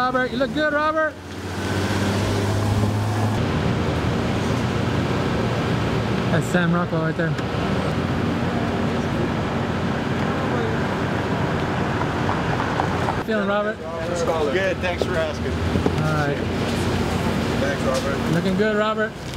Robert. You look good, Robert. That's Sam Rockwell right there. How you feeling, Robert? Good, thanks for asking. All right. Thanks, Robert. Looking good, Robert.